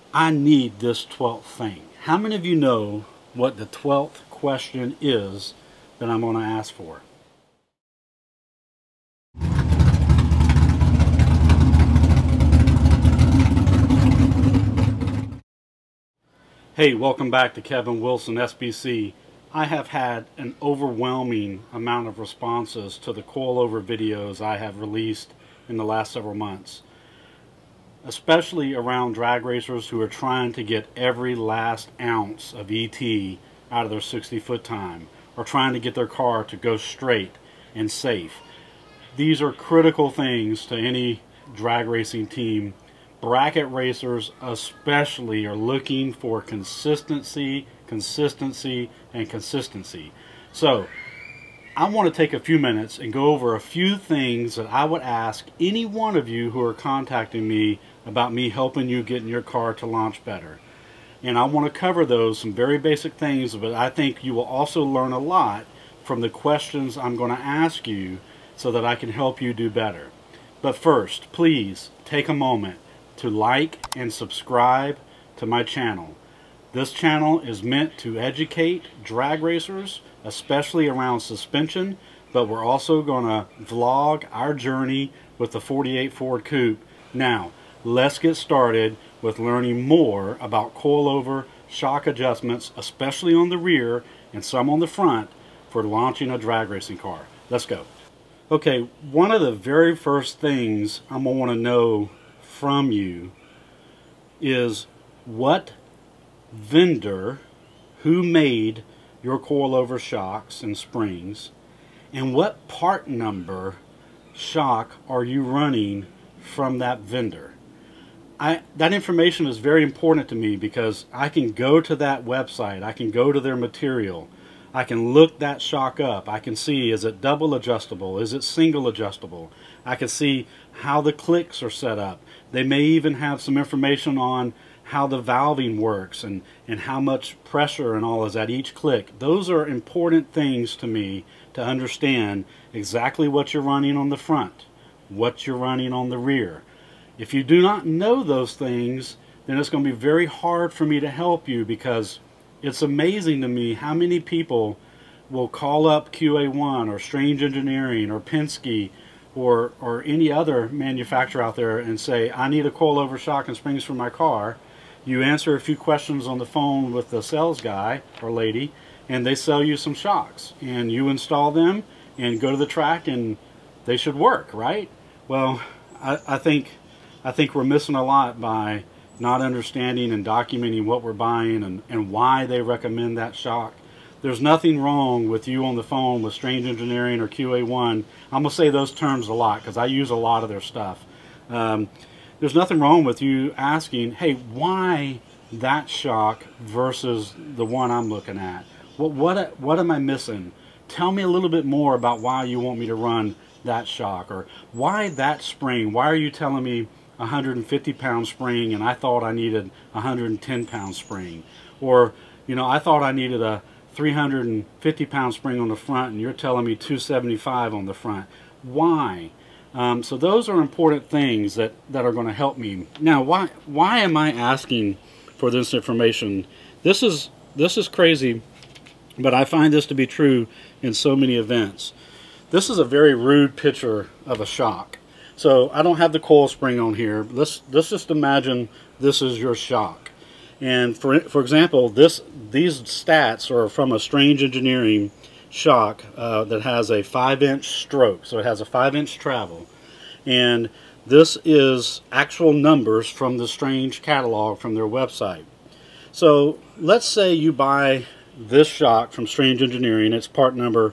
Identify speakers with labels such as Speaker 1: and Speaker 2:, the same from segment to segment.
Speaker 1: I need this 12th thing. How many of you know what the 12th question is that I'm going to ask for? Hey, welcome back to Kevin Wilson SBC. I have had an overwhelming amount of responses to the coilover videos I have released in the last several months, especially around drag racers who are trying to get every last ounce of ET out of their 60-foot time, or trying to get their car to go straight and safe. These are critical things to any drag racing team. Bracket racers especially are looking for consistency, and consistency. So I want to take a few minutes and go over a few things that I would ask any one of you who are contacting me about me helping you get in your car to launch better. And I want to cover those, some very basic things, but I think you will also learn a lot from the questions I'm going to ask you so that I can help you do better. But first, please take a moment to like and subscribe to my channel. This channel is meant to educate drag racers, especially around suspension, but we're also going to vlog our journey with the 48 Ford Coupe. Now, let's get started with learning more about coilover shock adjustments, especially on the rear and some on the front, for launching a drag racing car. Let's go. Okay, one of the very first things I'm going to want to know from you is what vendor, who made your coilover shocks and springs, and what part number shock are you running from that vendor. That information is very important to me because I can go to that website, I can go to their material, I can look that shock up, I can see, is it double adjustable, is it single adjustable, I can see how the clicks are set up. They may even have some information on how the valving works and how much pressure and all is at each click. Those are important things to me to understand exactly what you're running on the front, what you're running on the rear. If you do not know those things, then it's going to be very hard for me to help you, because it's amazing to me how many people will call up QA1 or Strange Engineering or Penske or any other manufacturer out there and say, I need a coilover shock and springs for my car. You answer a few questions on the phone with the sales guy or lady, and they sell you some shocks, and you install them and go to the track and they should work, right? Well, I think we're missing a lot by not understanding and documenting what we're buying and why they recommend that shock. There's nothing wrong with you on the phone with Strange Engineering or QA1. I'm going to say those terms a lot because I use a lot of their stuff. There's nothing wrong with you asking, hey, why that shock versus the one I'm looking at? What am I missing? Tell me a little bit more about why you want me to run that shock, or why that spring. Why are you telling me 150-pound spring and I thought I needed a 110-pound spring? Or, you know, I thought I needed a 350-pound spring on the front and you're telling me 275 on the front. Why? So those are important things that are going to help me. Now, why am I asking for this information? This is crazy, but I find this to be true in so many events. This is a very rude picture of a shock. So I don't have the coil spring on here. Let's just imagine this is your shock. And for example, these stats are from a Strange Engineering shock that has a 5-inch stroke. So it has a 5-inch travel. And this is actual numbers from the Strange catalog from their website. So let's say you buy this shock from Strange Engineering. It's part number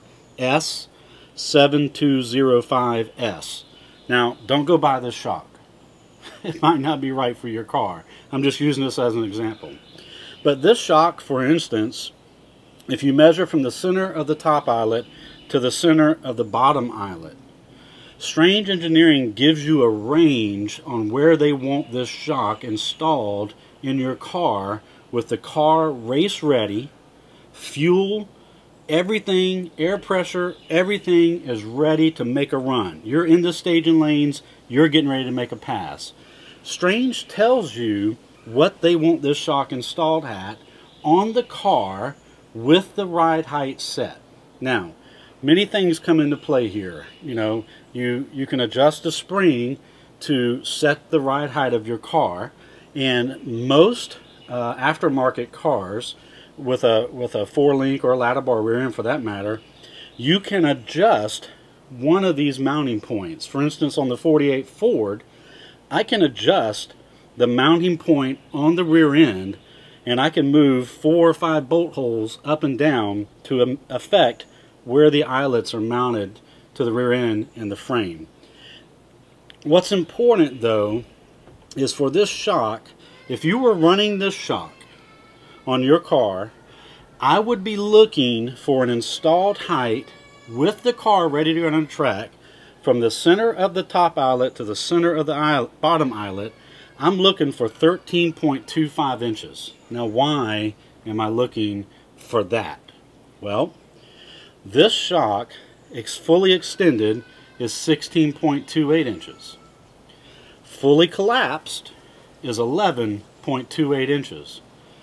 Speaker 1: S7205S. Now, don't go buy this shock. It might not be right for your car. I'm just using this as an example. But this shock, for instance, if you measure from the center of the top eyelet to the center of the bottom eyelet, Strange Engineering gives you a range on where they want this shock installed in your car, with the car race ready, fuel, everything, air pressure, everything is ready to make a run. You're in the staging lanes, you're getting ready to make a pass. Strange tells you what they want this shock installed at on the car with the ride height set. Now, many things come into play here. You know, you can adjust the spring to set the ride height of your car, and most aftermarket cars with a 4-link or a ladder bar rear end for that matter, you can adjust one of these mounting points. For instance, on the 48 Ford, I can adjust the mounting point on the rear end, and I can move 4 or 5 bolt holes up and down to affect where the eyelets are mounted to the rear end and the frame. What's important though is for this shock, if you were running this shock on your car, I would be looking for an installed height with the car ready to go on the track from the center of the top eyelet to the center of the bottom eyelet. I'm looking for 13.25 inches. Now, why am I looking for that? Well, this shock, fully extended, is 16.28 inches. Fully collapsed is 11.28 inches.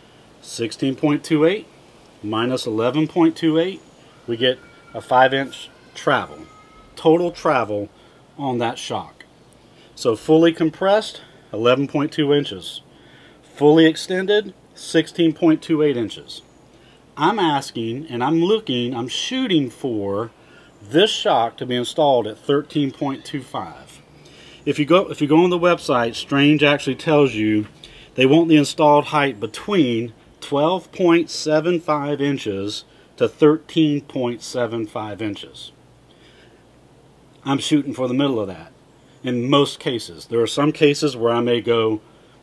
Speaker 1: 16.28 minus 11.28, we get a 5-inch travel. Total travel on that shock. So fully compressed, 11.2 inches. Fully extended, 16.28 inches. I'm asking, and I'm shooting for this shock to be installed at 13.25. If you go on the website, Strange actually tells you they want the installed height between 12.75 inches to 13.75 inches. I'm shooting for the middle of that in most cases. There are some cases where I may go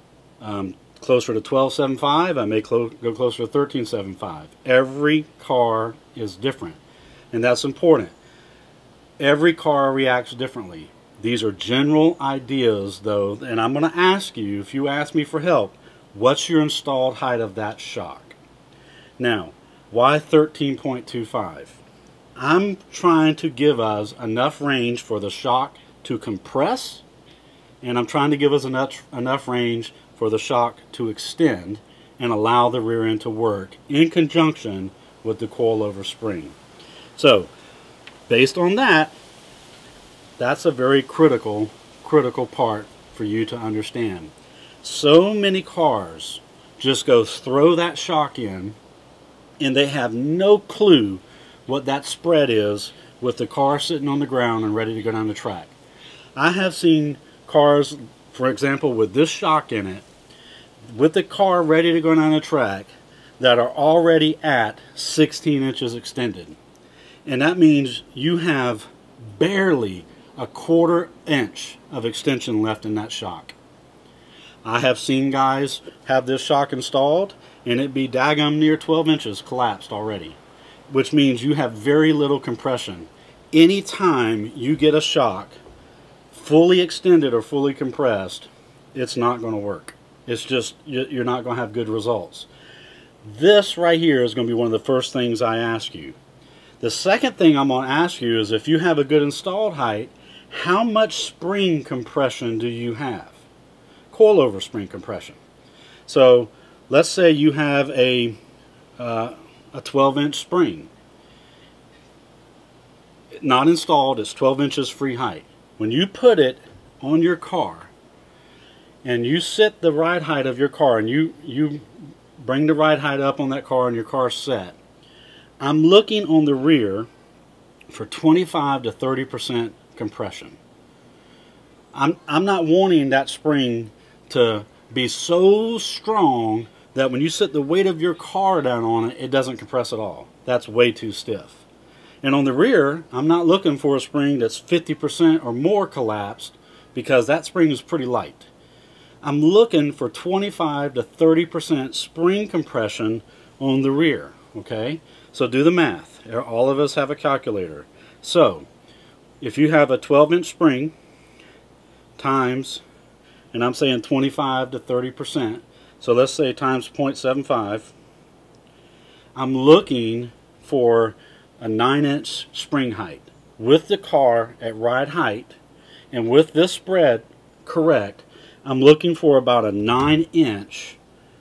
Speaker 1: closer to 12.75, I may go closer to 13.75. Every car is different, and that's important. Every car reacts differently. These are general ideas though, and I'm going to ask you, if you ask me for help, what's your installed height of that shock? Now, why 13.25? I'm trying to give us enough range for the shock to compress, and I'm trying to give us enough range for the shock to extend and allow the rear end to work in conjunction with the coilover spring. So, based on that, that's a very critical part for you to understand. So many cars just go throw that shock in, and they have no clue what that spread is with the car sitting on the ground and ready to go down the track. I have seen cars, for example, with this shock in it, with the car ready to go down the track, that are already at 16 inches extended. And that means you have barely a 1/4 inch of extension left in that shock. I have seen guys have this shock installed and it be daggum near 12 inches collapsed already, which means you have very little compression. Anytime you get a shock fully extended or fully compressed, it's not going to work. It's just, you're not going to have good results. This right here is going to be one of the first things I ask you. The second thing I'm going to ask you is, if you have a good installed height, how much spring compression do you have? Coilover spring compression. So let's say you have a 12-inch spring. Not installed, it's 12 inches free height. When you put it on your car and you set the ride height of your car and you bring the ride height up on that car and your car's set, I'm looking on the rear for 25 to 30% compression. I'm not wanting that spring to be so strong that when you set the weight of your car down on it, it doesn't compress at all. That's way too stiff. And on the rear, I'm not looking for a spring that's 50% or more collapsed, because that spring is pretty light. I'm looking for 25 to 30% spring compression on the rear. Okay? So do the math. All of us have a calculator. So if you have a 12-inch spring times, and I'm saying 25 to 30%, so let's say times 0.75, I'm looking for a 9-inch spring height with the car at ride height, and with this spread correct, I'm looking for about a 9-inch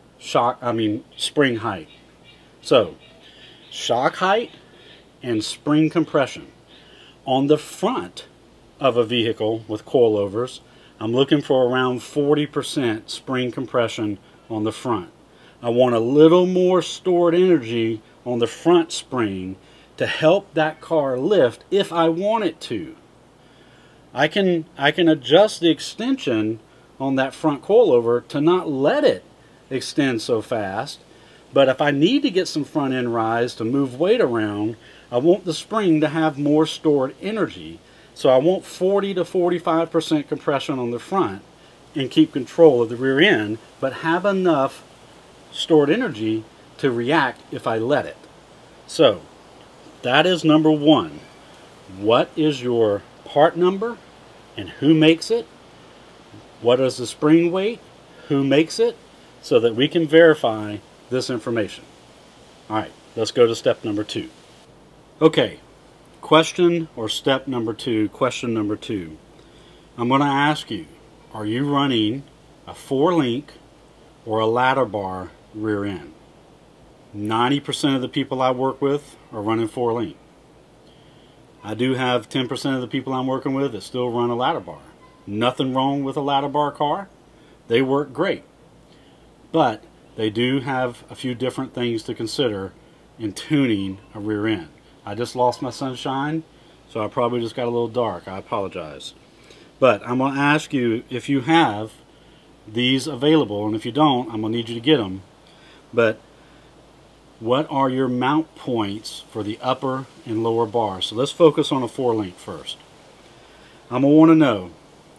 Speaker 1: spring height. So, shock height and spring compression. On the front of a vehicle with coilovers, I'm looking for around 40% spring compression on the front. I want a little more stored energy on the front spring to help that car lift if I want it to. I can adjust the extension on that front coilover to not let it extend so fast, but if I need to get some front end rise to move weight around, I want the spring to have more stored energy. So I want 40 to 45% compression on the front and keep control of the rear end, but have enough stored energy to react if I let it. So that is number one. What is your part number and who makes it? What is the spring weight? Who makes it? So that we can verify this information. Alright, let's go to step number 2. Okay, question number two. I'm going to ask you, are you running a 4-link or a ladder bar rear end? 90% of the people I work with are running 4-link. I do have 10% of the people I'm working with that still run a ladder bar. Nothing wrong with a ladder bar car. They work great. But they do have a few different things to consider in tuning a rear end. I just lost my sunshine, so I probably just got a little dark. I apologize. But I'm going to ask you if you have these available, and if you don't, I'm going to need you to get them. But what are your mount points for the upper and lower bars? So let's focus on a 4-link first. I'm going to want to know,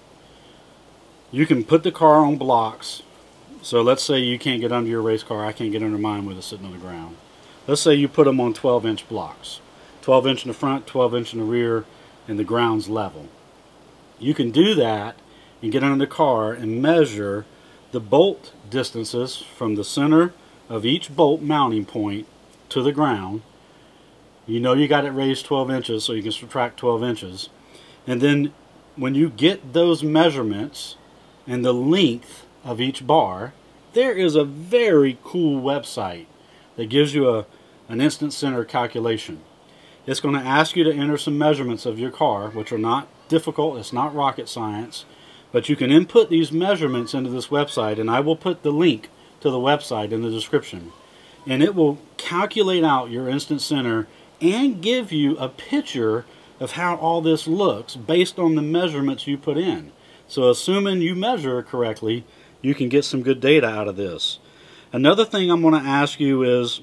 Speaker 1: you can put the car on blocks. So let's say you can't get under your race car. I can't get under mine with it sitting on the ground. Let's say you put them on 12-inch blocks. 12-inch in the front, 12-inch in the rear, and the ground's level. You can do that and get under the car and measure the bolt distances from the center of each bolt mounting point to the ground. You know you got it raised 12 inches, so you can subtract 12 inches. And then when you get those measurements and the length of each bar, there is a very cool website that gives you an instant center calculation. It's going to ask you to enter some measurements of your car, which are not difficult. It's not rocket science. But you can input these measurements into this website, and I will put the link to the website in the description. And it will calculate out your instant center and give you a picture of how all this looks based on the measurements you put in. So assuming you measure correctly, you can get some good data out of this. Another thing I'm going to ask you is,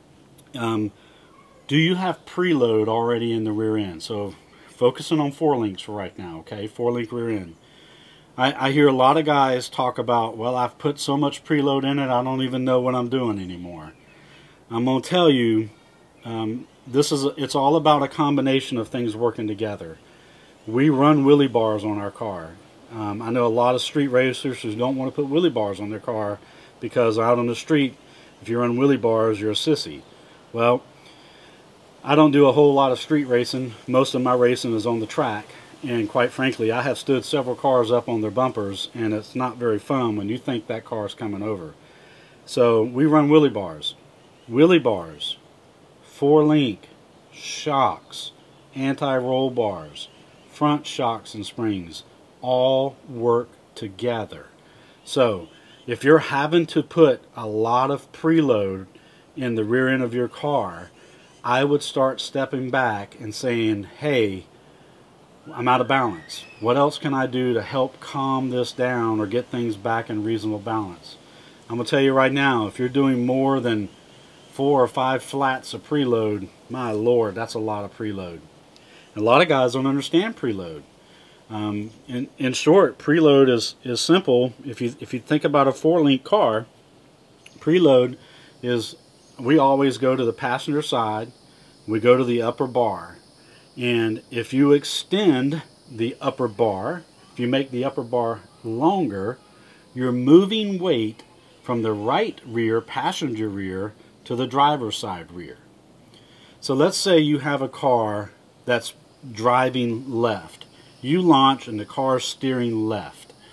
Speaker 1: do you have preload already in the rear end? So focusing on 4-links for right now, okay? 4-link rear end. I hear a lot of guys talk about, well, I've put so much preload in it, I don't even know what I'm doing anymore. I'm going to tell you, it's all about a combination of things working together. We run wheelie bars on our car. I know a lot of street racers who don't want to put wheelie bars on their car because out on the street, if you run wheelie bars, you're a sissy. Well, I don't do a whole lot of street racing. Most of my racing is on the track. And quite frankly, I have stood several cars up on their bumpers, and it's not very fun when you think that car is coming over. So we run wheelie bars. Wheelie bars, 4-link, shocks, anti-roll bars, front shocks and springs, all work together. So if you're having to put a lot of preload in the rear end of your car, I would start stepping back and saying, hey, I'm out of balance. What else can I do to help calm this down or get things back in reasonable balance? I'm going to tell you right now, if you're doing more than 4 or 5 flats of preload, my lord, that's a lot of preload. And a lot of guys don't understand preload. In short, preload is simple. If you think about a 4-link car, preload is, we always go to the passenger side, we go to the upper bar. And if you extend the upper bar, if you make the upper bar longer, you're moving weight from the right rear, passenger rear, to the driver's side rear. So let's say you have a car that's driving left. You launch and the car's steering left.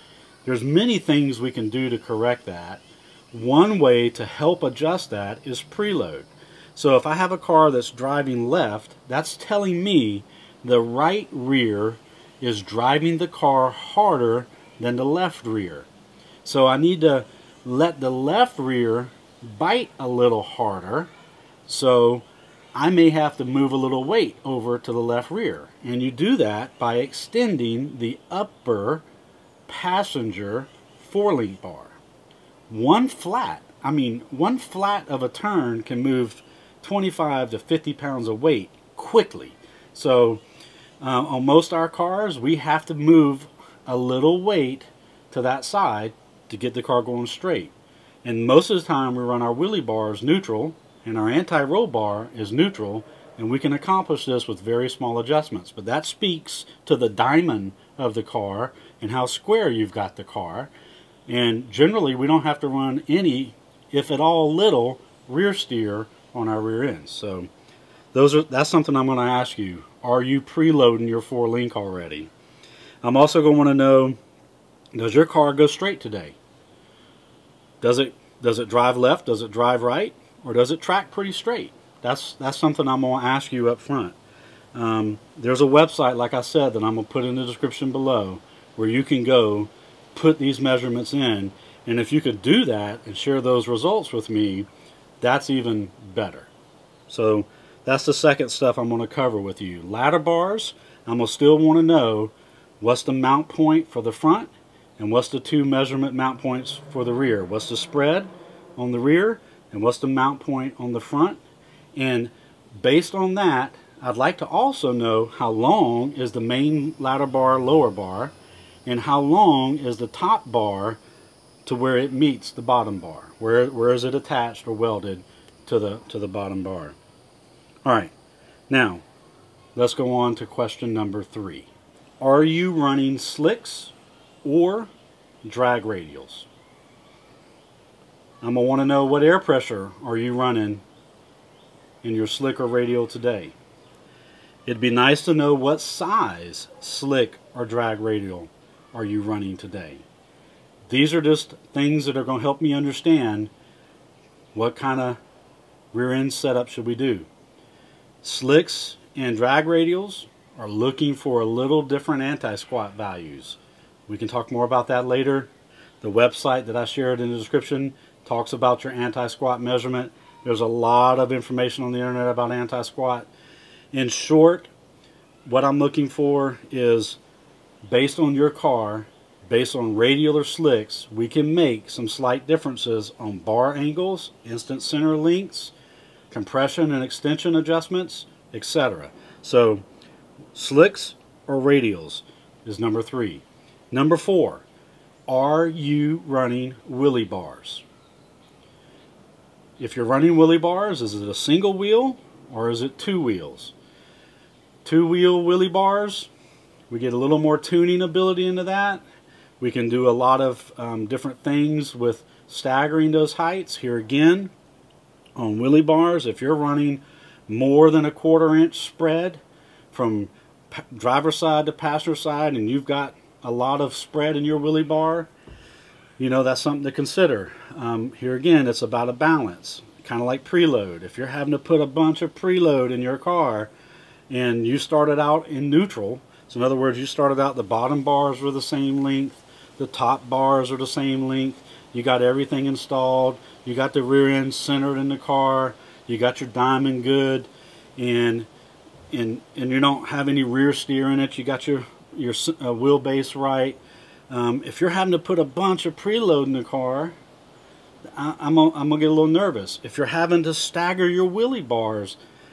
Speaker 1: There's many things we can do to correct that. One way to help adjust that is preload. So if I have a car that's driving left, that's telling me the right rear is driving the car harder than the left rear. So I need to let the left rear bite a little harder, so I may have to move a little weight over to the left rear. And you do that by extending the upper passenger four-link bar. One flat of a turn can move 25 to 50 pounds of weight quickly. So on most of our cars, we have to move a little weight to that side to get the car going straight. And most of the time we run our wheelie bars neutral and our anti-roll bar is neutral, and we can accomplish this with very small adjustments. But that speaks to the diamond of the car and how square you've got the car. And generally we don't have to run any, if at all little, rear steer on our rear ends. So that's something I'm going to ask you. Are you preloading your four-link already? I'm also going to want to know, does your car go straight today? Does it drive left? Does it drive right? Or does it track pretty straight? That's something I'm going to ask you up front. There's a website, like I said, that I'm going to put in the description below, where you can go put these measurements in. And if you could do that and share those results with me, that's even better. So that's the second stuff I'm going to cover with you. Ladder bars, I'm going to still want to know what's the mount point for the front and what's the two measurement mount points for the rear. What's the spread on the rear and what's the mount point on the front. And based on that, I'd like to also know how long is the main ladder bar, lower bar, and how long is the top bar to where it meets the bottom bar. Where is it attached or welded to the bottom bar? All right, now let's go on to question number 3. Are you running slicks or drag radials? I'm going to want to know what air pressure are you running in your slick or radial today. It'd be nice to know what size slick or drag radial are you running today. These are just things that are going to help me understand what kind of rear end setup should we do. Slicks and drag radials are looking for a little different anti-squat values. We can talk more about that later. The website that I shared in the description talks about your anti-squat measurement. There's a lot of information on the internet about anti-squat. In short, what I'm looking for is, based on your car, based on radial or slicks, we can make some slight differences on bar angles, instant center lengths, compression and extension adjustments, etc. So slicks or radials is number 3. Number 4, are you running wheelie bars? If you're running wheelie bars, is it a single wheel or is it 2 wheels? 2-wheel wheelie bars, we get a little more tuning ability into that. We can do a lot of different things with staggering those heights. Here again, on wheelie bars, if you're running more than a 1/4 inch spread from driver's side to passenger side, and you've got a lot of spread in your wheelie bar, you know, that's something to consider. Here again, it's about a balance, kind of like preload. If you're having to put a bunch of preload in your car and you started out in neutral, so in other words, you started out the bottom bars were the same length, the top bars are the same length, you got everything installed, you got the rear end centered in the car, you got your diamond good, and you don't have any rear steer in it, you got your wheelbase right. If you're having to put a bunch of preload in the car, I'm gonna get a little nervous. If you're having to stagger your wheelie bars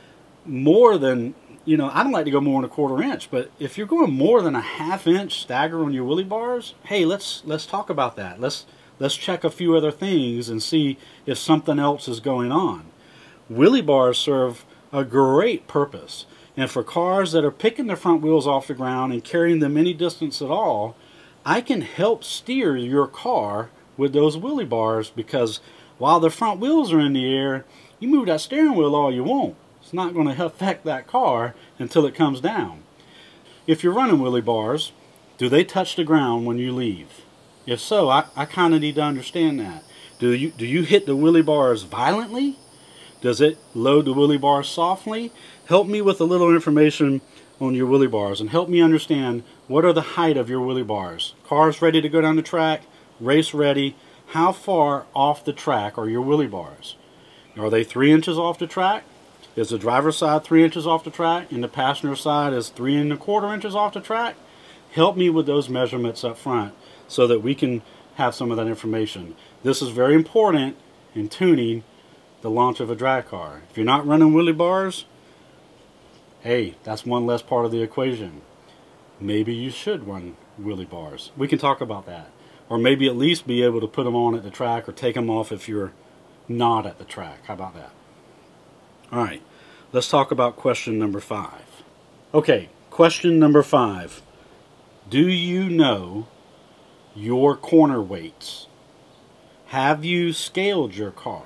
Speaker 1: more than, you know, I don't like to go more than a 1/4 inch, but if you're going more than a 1/2 inch stagger on your wheelie bars, hey, let's talk about that. Let's check a few other things and see if something else is going on. Wheelie bars serve a great purpose, and for cars that are picking their front wheels off the ground and carrying them any distance at all, I can help steer your car with those wheelie bars, because while the front wheels are in the air, you move that steering wheel all you want. It's not going to affect that car until it comes down. If you're running wheelie bars, do they touch the ground when you leave? If so, I kind of need to understand that. Do you hit the wheelie bars violently? Does it load the wheelie bars softly? Help me with a little information on your wheelie bars and help me understand what are the height of your wheelie bars. Cars ready to go down the track, race ready. How far off the track are your wheelie bars? Are they 3 inches off the track? Is the driver's side 3 inches off the track and the passenger side is 3 1/4 inches off the track? Help me with those measurements up front so that we can have some of that information. This is very important in tuning the launch of a drag car. If you're not running wheelie bars, hey, that's one less part of the equation. Maybe you should run wheelie bars. We can talk about that. Or maybe at least be able to put them on at the track or take them off if you're not at the track. How about that? Alright, let's talk about question number 5. Okay, question number 5. Do you know your corner weights? Have you scaled your car?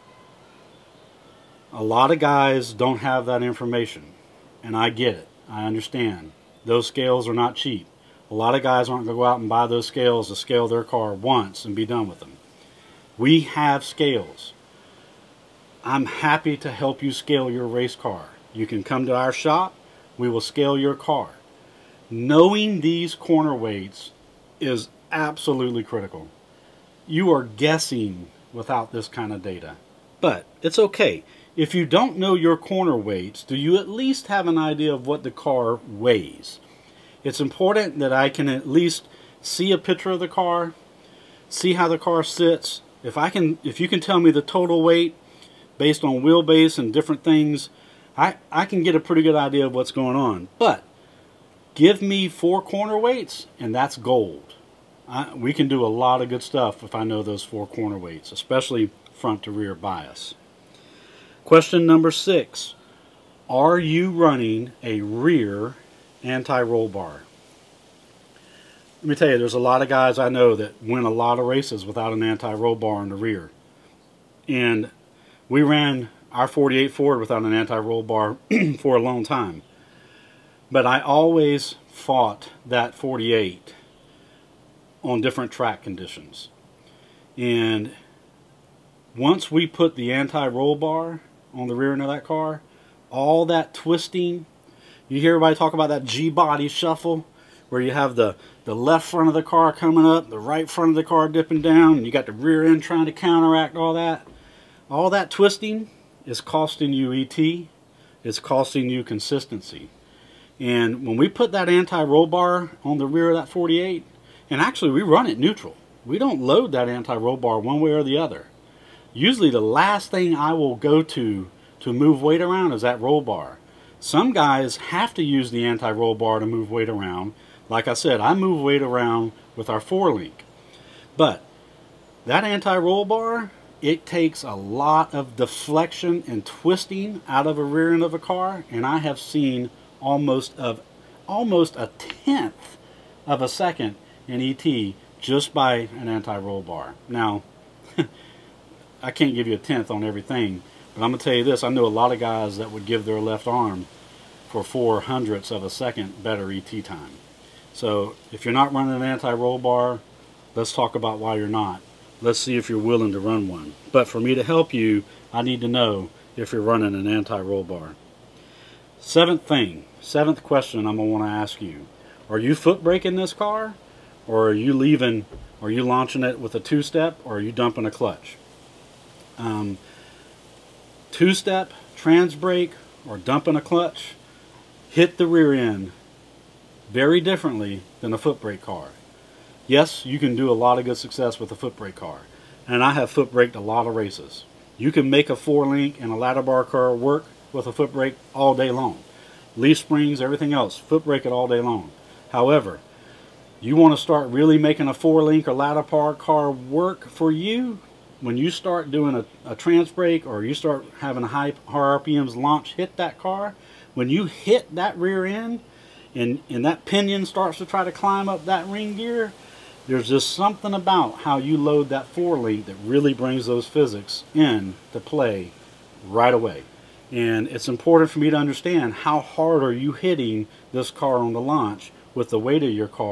Speaker 1: A lot of guys don't have that information, and I get it. I understand. Those scales are not cheap. A lot of guys aren't going to go out and buy those scales to scale their car once and be done with them. We have scales. I'm happy to help you scale your race car. You can come to our shop. We will scale your car. Knowing these corner weights is absolutely critical. You are guessing without this kind of data. But it's okay. If you don't know your corner weights, do you at least have an idea of what the car weighs? It's important that I can at least see a picture of the car, see how the car sits. If you can tell me the total weight based on wheelbase and different things, I can get a pretty good idea of what's going on. But give me 4 corner weights and that's gold. We can do a lot of good stuff if I know those 4 corner weights, especially front to rear bias. Question number 6. Are you running a rear anti-roll bar? Let me tell you, there's a lot of guys I know that win a lot of races without an anti-roll bar in the rear. And we ran our 48 Ford without an anti-roll bar for a long time. But I always fought that 48 on different track conditions. And once we put the anti-roll bar on the rear end of that car, all that twisting, you hear everybody talk about that G-body shuffle, where you have the left front of the car coming up, the right front of the car dipping down, and you got the rear end trying to counteract all that. All that twisting is costing you ET. It's costing you consistency. And when we put that anti-roll bar on the rear of that 48, and actually we run it neutral. We don't load that anti-roll bar one way or the other. Usually the last thing I will go to move weight around is that roll bar. Some guys have to use the anti-roll bar to move weight around. Like I said, I move weight around with our 4-link. But that anti-roll bar, it takes a lot of deflection and twisting out of a rear end of a car, and I have seen almost a 1/10 of a second in ET just by an anti-roll bar. Now, I can't give you a 1/10 on everything, but I'm going to tell you this, I know a lot of guys that would give their left arm for 4/100ths of a second better ET time. So if you're not running an anti-roll bar, let's talk about why you're not. Let's see if you're willing to run one. But for me to help you, I need to know if you're running an anti-roll bar. Seventh question I'm going to want to ask you. Are you foot braking this car? Or are you launching it with a 2-step, or are you dumping a clutch? 2-step, trans brake, or dumping a clutch hit the rear end very differently than a foot brake car. Yes, you can do a lot of good success with a foot brake car, and I have foot braked a lot of races. You can make a 4-link and a ladder bar car work with a foot brake all day long. Leaf springs, everything else, foot brake it all day long. However, you want to start really making a 4-link or ladder bar car work for you, when you start doing a trans brake, or you start having a high RPMs launch hit that car, when you hit that rear end and that pinion starts to try to climb up that ring gear, there's just something about how you load that 4-link that really brings those physics into play right away. And it's important for me to understand how hard are you hitting this car on the launch with the weight of your car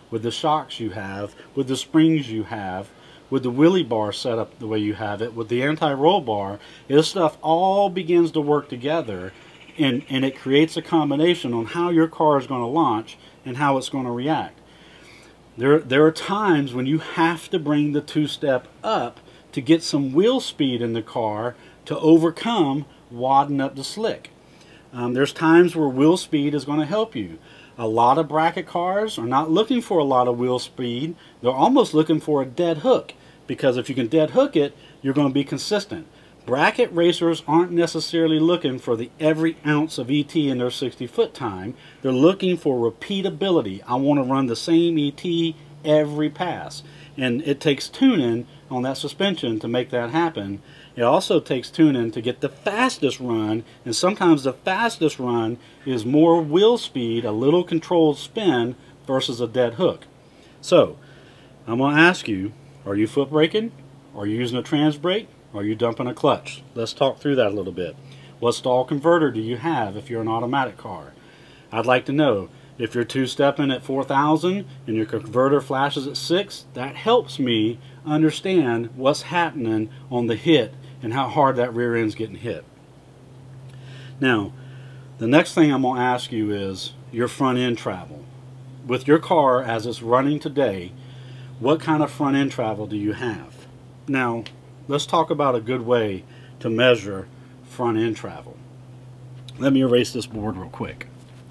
Speaker 1: with the shocks you have, with the springs you have, with the wheelie bar set up the way you have it, with the anti-roll bar. This stuff all begins to work together, and it creates a combination on how your car is going to launch and how it's going to react. There are times when you have to bring the two-step up to get some wheel speed in the car to overcome wadding up the slick. There's times where wheel speed is going to help you. A lot of bracket cars are not looking for a lot of wheel speed. They're almost looking for a dead hook, because if you can dead hook it, you're going to be consistent. Bracket racers aren't necessarily looking for the every ounce of ET in their 60-foot time. They're looking for repeatability. I want to run the same ET every pass. And it takes tuning on that suspension to make that happen. It also takes tuning to get the fastest run, and sometimes the fastest run is more wheel speed, a little controlled spin, versus a dead hook. So, I'm going to ask you, are you foot braking? Are you using a trans brake? Are you dumping a clutch? Let's talk through that a little bit. What stall converter do you have if you're an automatic car? I'd like to know. If you're two-stepping at 4,000 and your converter flashes at 6, that helps me understand what's happening on the hit and how hard that rear end's getting hit. Now, the next thing I'm going to ask you is your front end travel. With your car as it's running today, what kind of front end travel do you have? Now, let's talk about a good way to measure front end travel. Let me erase this board real quick.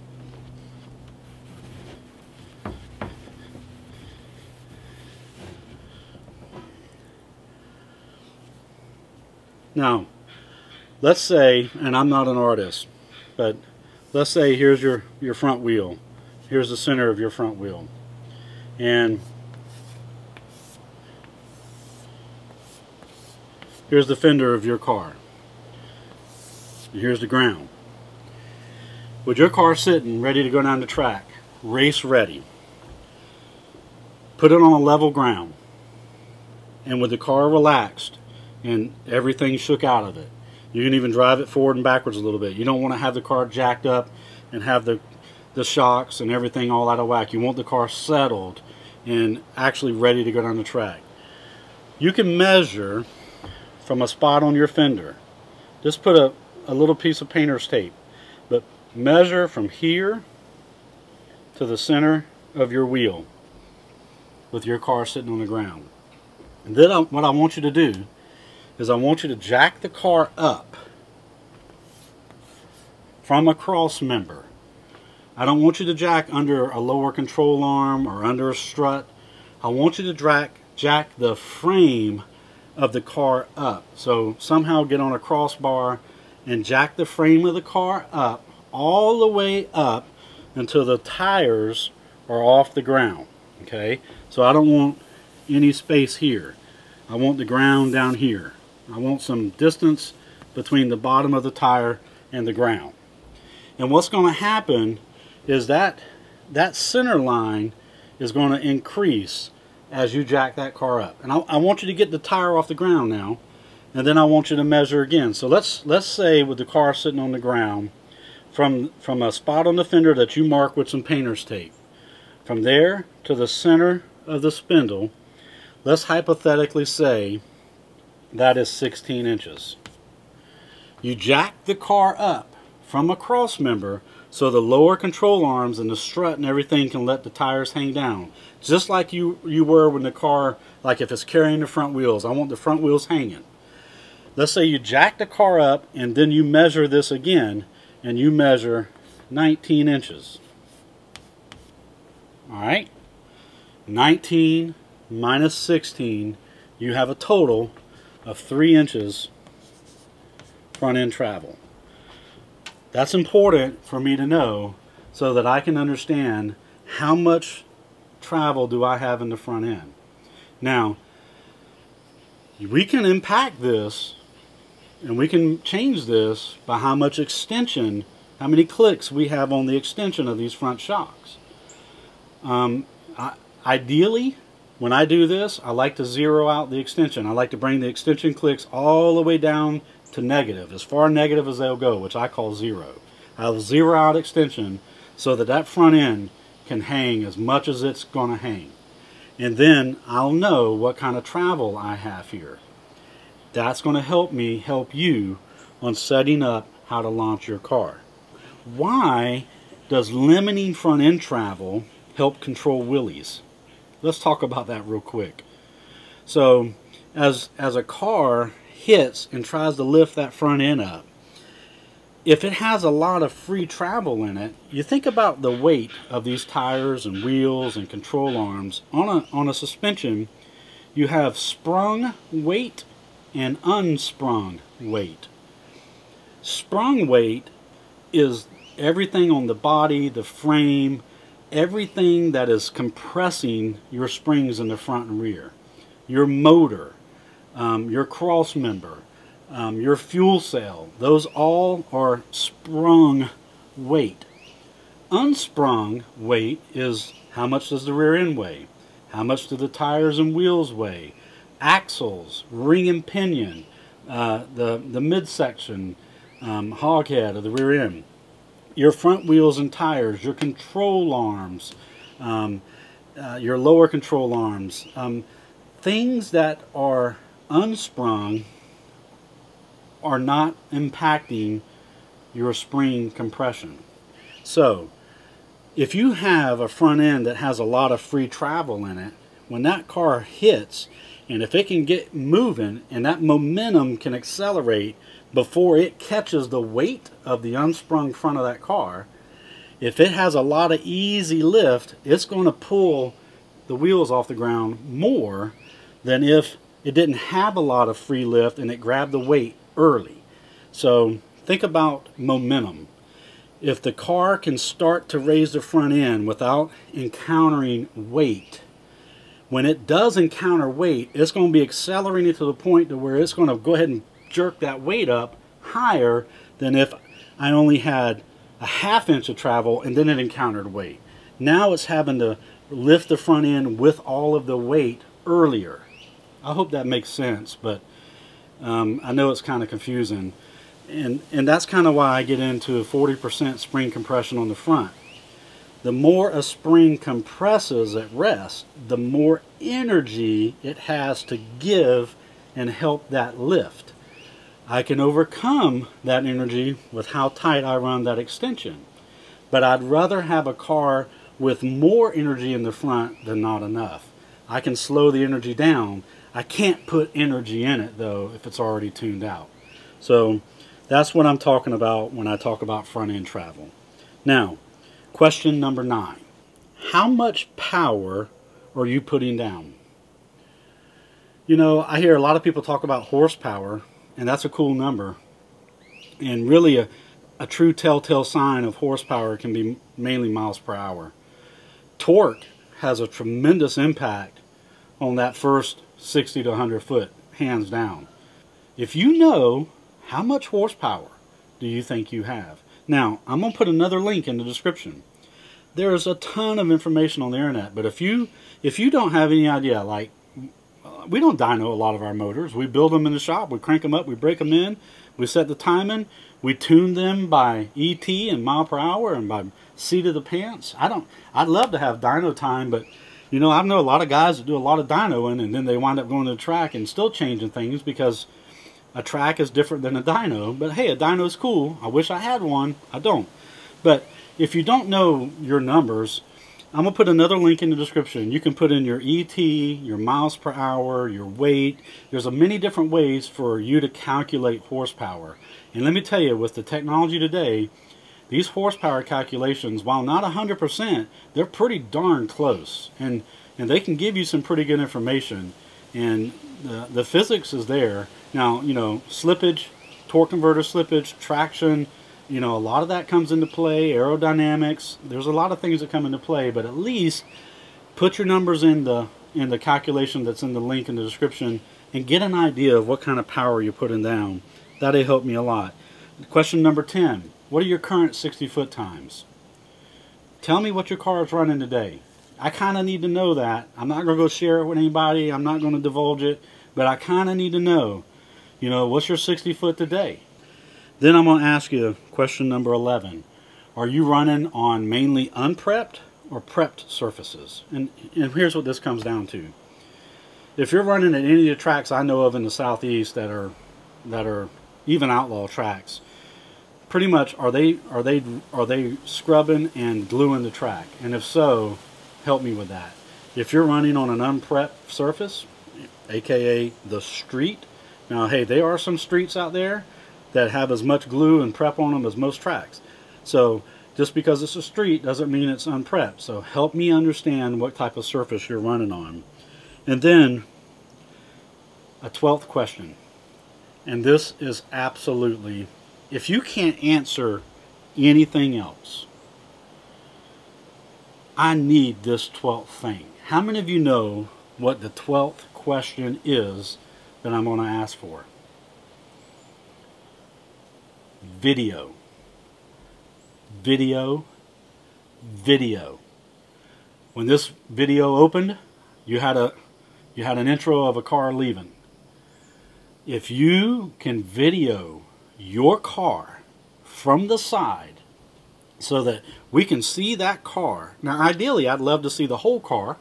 Speaker 1: Now, let's say, and I'm not an artist, but let's say here's your front wheel. Here's the center of your front wheel. And here's the fender of your car. And here's the ground. With your car sitting ready to go down the track, race ready, put it on a level ground, and with the car relaxed and everything shook out of it, you can even drive it forward and backwards a little bit. You don't want to have the car jacked up and have the shocks and everything all out of whack. You want the car settled and actually ready to go down the track. You can measure from a spot on your fender. Just put a little piece of painter's tape, but measure from here to the center of your wheel with your car sitting on the ground. And then what I want you to do is I want you to jack the car up from a cross member. I don't want you to jack under a lower control arm or under a strut. I want you to jack the frame of the car up. So somehow get on a crossbar and jack the frame of the car up, all the way up until the tires are off the ground. Okay, so I don't want any space here. I want the ground down here. I want some distance between the bottom of the tire and the ground. And what's going to happen is that center line is going to increase as you jack that car up. And I want you to get the tire off the ground now, and then I want you to measure again. So let's say with the car sitting on the ground, from a spot on the fender that you mark with some painter's tape, from there to the center of the spindle, let's hypothetically say that is 16 inches. You jack the car up from a cross member so the lower control arms and the strut and everything can let the tires hang down. Just like you were when the car, like if it's carrying the front wheels, I want the front wheels hanging. Let's say you jack the car up and then you measure this again, and you measure 19 inches. Alright? 19 minus 16, you have a total of 3 inches front end travel. That's important for me to know so that I can understand how much travel do I have in the front end. Now, we can impact this and we can change this by how much extension, how many clicks we have on the extension of these front shocks. Ideally, when I do this, I like to zero out the extension. I like to bring the extension clicks all the way down to negative, as far negative as they'll go, which I call 0. I'll zero out extension so that front end can hang as much as it's going to hang. And then I'll know what kind of travel I have here. That's going to help me help you on setting up how to launch your car. Why does limiting front end travel help control wheelies? Let's talk about that real quick. So as a car hits and tries to lift that front end up, if it has a lot of free travel in it, you think about the weight of these tires and wheels and control arms. On a suspension, you have sprung weight and unsprung weight. Sprung weight is everything on the body, the frame, everything that is compressing your springs in the front and rear. Your motor, your cross member, your fuel cell, those all are sprung weight. Unsprung weight is how much does the rear end weigh? How much do the tires and wheels weigh? Axles, ring and pinion, the midsection, hoghead of the rear end. Your front wheels and tires, your control arms, your lower control arms, things that are unsprung are not impacting your spring compression. So if you have a front end that has a lot of free travel in it, when that car hits, and if it can get moving and that momentum can accelerate before it catches the weight of the unsprung front of that car, if it has a lot of easy lift, it's going to pull the wheels off the ground more than if it didn't have a lot of free lift and it grabbed the weight early. So think about momentum. If the car can start to raise the front end without encountering weight, when it does encounter weight, it's going to be accelerating to the point to where it's going to go ahead and jerk that weight up higher than if I only had a ½ inch of travel and then it encountered weight. Now it's having to lift the front end with all of the weight earlier. I hope that makes sense, but I know it's kind of confusing. And that's kind of why I get into 40% spring compression on the front. The more a spring compresses at rest, the more energy it has to give and help that lift. I can overcome that energy with how tight I run that extension. But I'd rather have a car with more energy in the front than not enough. I can slow the energy down. I can't put energy in it though if it's already tuned out. So that's what I'm talking about when I talk about front end travel. Now, question number 9. How much power are you putting down? You know, I hear a lot of people talk about horsepower, and that's a cool number. And really a true telltale sign of horsepower can be mainly miles per hour. Torque has a tremendous impact on that first 60 to 100 foot, hands down. If you know how much horsepower do you think you have? Now, I'm going to put another link in the description. There's a ton of information on the internet, but if you don't have any idea, like, we don't dyno a lot of our motors. We build them in the shop, we crank them up, we break them in, we set the timing, we tune them by ET and mile per hour and by seat of the pants. I'd love to have dyno time, but you know, I know a lot of guys that do a lot of dynoing and then they wind up going to the track and still changing things because a track is different than a dyno. But hey, a dyno is cool. I wish I had one. I don't. But if you don't know your numbers, I'm going to put another link in the description. You can put in your ET, your miles per hour, your weight. There's many different ways for you to calculate horsepower. And let me tell you, with the technology today, these horsepower calculations, while not 100%, they're pretty darn close. And they can give you some pretty good information. And the physics is there. Now, you know, slippage, torque converter slippage, traction, you know, a lot of that comes into play, aerodynamics. There's a lot of things that come into play, but at least put your numbers in the calculation that's in the link in the description and get an idea of what kind of power you're putting down. That'll help me a lot. Question number 10. What are your current 60-foot times? Tell me what your car is running today. I kind of need to know that. I'm not going to go share it with anybody. I'm not going to divulge it, but I kind of need to know, you know, what's your 60-foot today? Then I'm going to ask you question number 11. Are you running on mainly unprepped or prepped surfaces. And here's what this comes down to. If you're running at any of the tracks I know of in the Southeast that are even outlaw tracks, pretty much are they scrubbing and gluing the track? And if so, help me with that. If you're running on an unprepped surface, aka the street, now hey, there are some streets out there that have as much glue and prep on them as most tracks. So just because it's a street doesn't mean it's unprepped. So help me understand what type of surface you're running on. And then a 12th question. And this is absolutely, if you can't answer anything else, I need this 12th thing. How many of you know what the 12th question is that I'm going to ask for? Video. Video. Video. When this video opened, you had an intro of a car leaving. If you can video your car from the side so that we can see that car. Now ideally I'd love to see the whole car,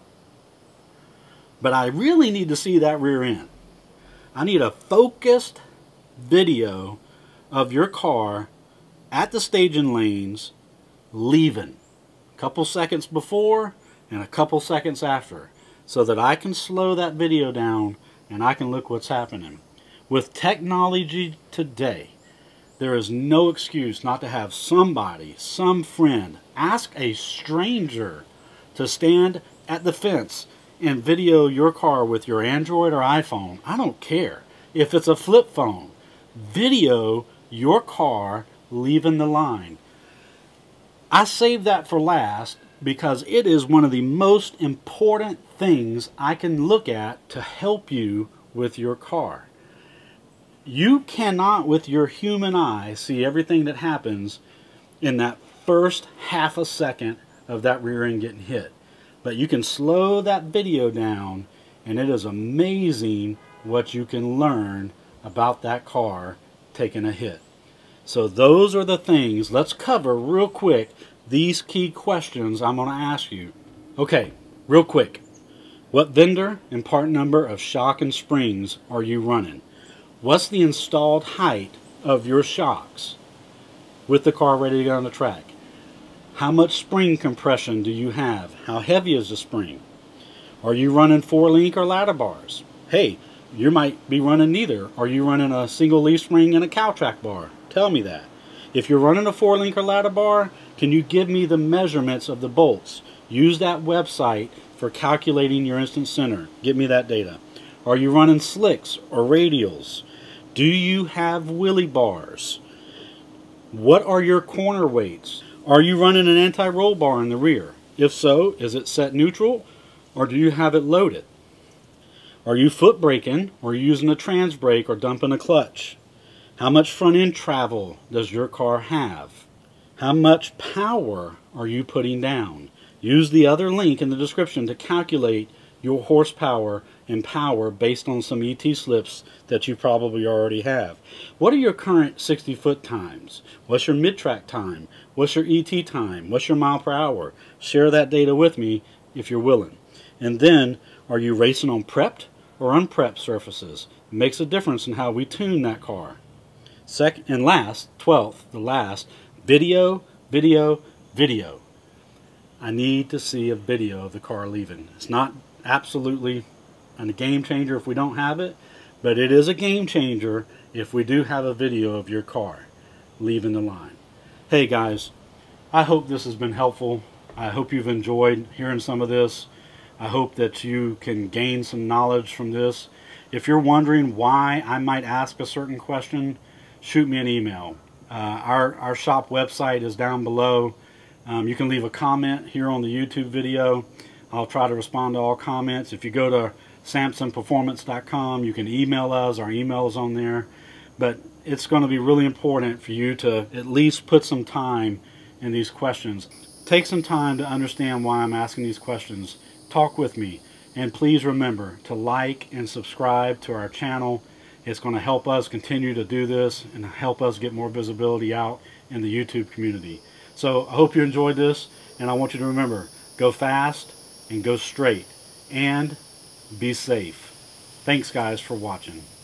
Speaker 1: but I really need to see that rear end. I need a focused video of your car at the staging lanes leaving. A couple seconds before and a couple seconds after, so that I can slow that video down and I can look what's happening. With technology today, there is no excuse not to have somebody, some friend, ask a stranger to stand at the fence and video your car with your Android or iPhone. I don't care. If it's a flip phone, video your car leaving the line. I saved that for last because it is one of the most important things I can look at to help you with your car. You cannot, with your human eye, see everything that happens in that first half a second of that rear end getting hit. But you can slow that video down, and it is amazing what you can learn about that car taking a hit. So those are the things. Let's cover real quick these key questions I'm going to ask you. Okay, real quick. What vendor and part number of shock and springs are you running? What's the installed height of your shocks with the car ready to go on the track? How much spring compression do you have? How heavy is the spring? Are you running 4-link or ladder bars? Hey, you might be running neither. Are you running a single leaf spring and a cow track bar? Tell me that. If you're running a 4-link or ladder bar, can you give me the measurements of the bolts? Use that website for calculating your instant center. Give me that data. Are you running slicks or radials? Do you have wheelie bars? What are your corner weights? Are you running an anti-roll bar in the rear? If so, is it set neutral or do you have it loaded? Are you foot braking or using a trans brake or dumping a clutch? How much front end travel does your car have? How much power are you putting down? Use the other link in the description to calculate your horsepower and power based on some ET slips that you probably already have. What are your current 60-foot times? What's your mid-track time? What's your ET time? What's your mile per hour? Share that data with me if you're willing. And then, are you racing on prepped or unprepped surfaces? It makes a difference in how we tune that car. Second and last, 12th, the last, video, video, video. I need to see a video of the car leaving. It's not absolutely a game changer if we don't have it, but it is a game changer if we do have a video of your car leaving the line. Hey guys, I hope this has been helpful. I hope you've enjoyed hearing some of this. I hope that you can gain some knowledge from this. If you're wondering why I might ask a certain question, shoot me an email. Our shop website is down below. You can leave a comment here on the YouTube video. I'll try to respond to all comments. If you go to samsonperformance.com, you can email us. Our email is on there. But it's going to be really important for you to at least put some time in these questions. Take some time to understand why I'm asking these questions. Talk with me. And please remember to like and subscribe to our channel. It's going to help us continue to do this and help us get more visibility out in the YouTube community. So I hope you enjoyed this, and I want you to remember, Go fast and go straight, and be safe. Thanks guys for watching.